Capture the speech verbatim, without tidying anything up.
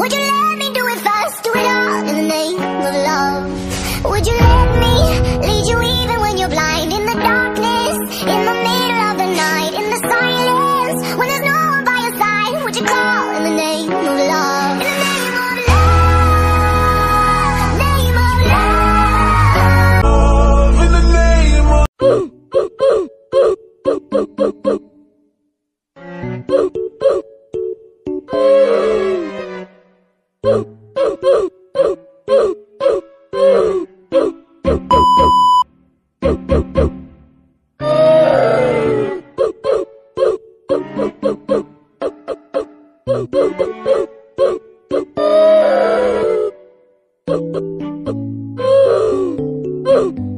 Would you let me do it fast? Do it all in the name of love. Would you let me lead you even when you're blind? In the darkness, in the middle of the night, in the silence, when there's no one by your side. Would you call in the name of love? In the name of love, name of love. In the name of Oh,